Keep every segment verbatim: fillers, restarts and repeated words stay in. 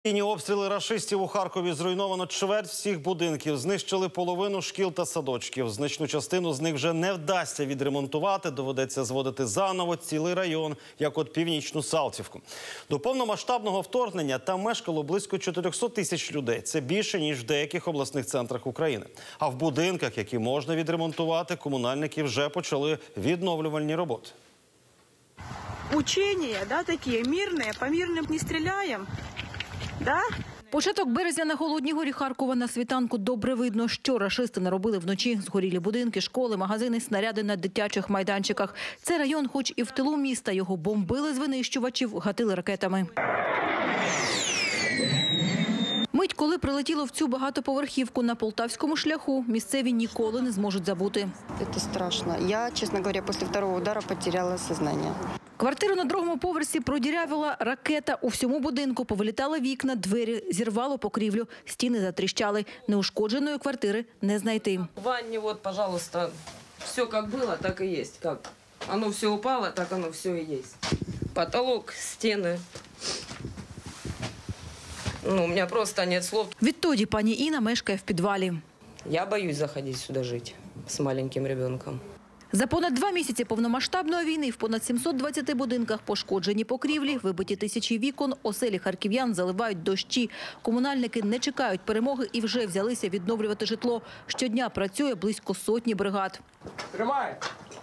Обстріли рашистів у Харкові. Зруйновано чверть всіх будинків, знищили половину шкіл та садочків. Значну частину з них вже не вдасться відремонтувати, доведеться зводити заново цілий район, як от Північну Салтівку. До повномасштабного вторгнення там мешкало близько чотирьохсот тисяч людей. Це більше, ніж в деяких обласних центрах України. А в будинках, які можна відремонтувати, комунальники вже почали відновлювальні роботи. Учения, да, такие мирные, по мирным не стреляем. Да? Початок березня на Холодній горі Харкова. На світанку добре видно, що рашисти наробили вночі. Згорілі будинки, школи, магазини, снаряди на дитячих майданчиках. Це район, хоч і в тилу міста, його бомбили з винищувачів, гатили ракетами. Мить, коли прилетіло в цю багатоповерхівку на Полтавському шляху, місцеві ніколи не зможуть забути. Це страшно. Я, чесно говоря, після другого удару потеряла сознання. Квартиру на другому поверсі продірявила ракета. У всьому будинку повилітали вікна, двері, зірвало покрівлю, стіни затріщали. Неушкодженої квартири не знайти. В ванні, от, пожалуйста, все як було, так і є. Як воно все упало, так воно все і є. Потолок, стіни. Ну, у мене просто немає слов. Відтоді пані Інна мешкає в підвалі. Я боюсь заходити сюди жити з маленьким дитиною. За понад два місяці повномасштабної війни в понад сімсот двадцяти будинках пошкоджені покрівлі, вибиті тисячі вікон, оселі харків'ян заливають дощі. Комунальники не чекають перемоги і вже взялися відновлювати житло. Щодня працює близько сотні бригад. Тримай!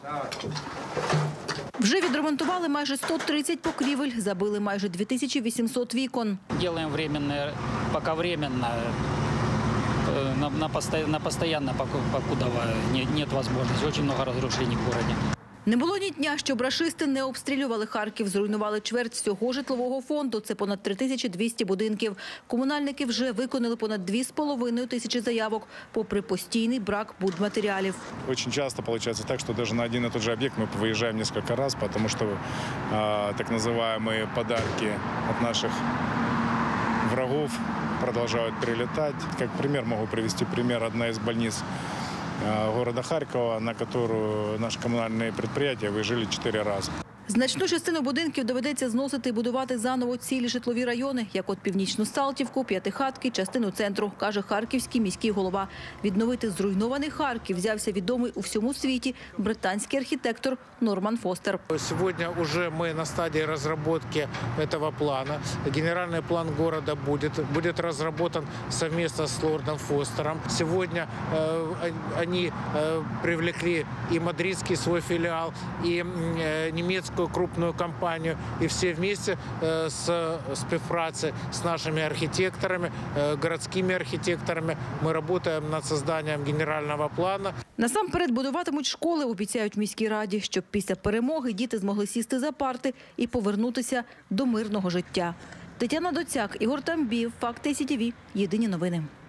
Вже відремонтували майже сто тридцять покрівель, забили майже дві тисячі вісімсот вікон. Робимо временне, поки временно. На, на, постоянно, на постоянно, покуда нет, нет возможности. Очень много разрушений в городе. Не було ні дня, щоб рашисти не обстрілювали Харків. Зруйнували чверть всього житлового фонду. Це понад три тисячі двісті будинків. Комунальники вже виконали понад дві з половиною тисячі заявок, попри постійний брак будматеріалів. Дуже часто виходить так, що навіть на один і той же об'єкт ми виїжджаємо кілька разів, тому що а, так називаємо подарки від наших врагов продолжают прилетать. Как пример могу привести пример одна из больниц города Харькова, на которую наши коммунальные предприятия выезжали четыре раза. Значну частину будинків доведеться зносити і будувати заново цілі житлові райони, як от Північну Салтівку, П'ятихатки, частину центру, каже харківський міський голова. Відновити зруйнований Харків взявся відомий у всьому світі британський архітектор Норман Фостер. Сьогодні вже ми на стадії розробки цього плану. Генеральний план міста буде, буде розроблений спільно з лордом Фостером. Сьогодні вони привлекли і мадридський свій філіал, і німецький крупную компанию, и все вместе э, с співпраці с нашими архитекторами, э, городскими архитекторами мы работаем над созданием генерального плана. Насамперед будуватимуть школи, обіцяють в міській раді, щоб після перемоги діти змогли сісти за парти і повернутися до мирного життя. Тетяна Доцяк, Ігор Тамбів, Факти СІТІВІ. Єдині новини.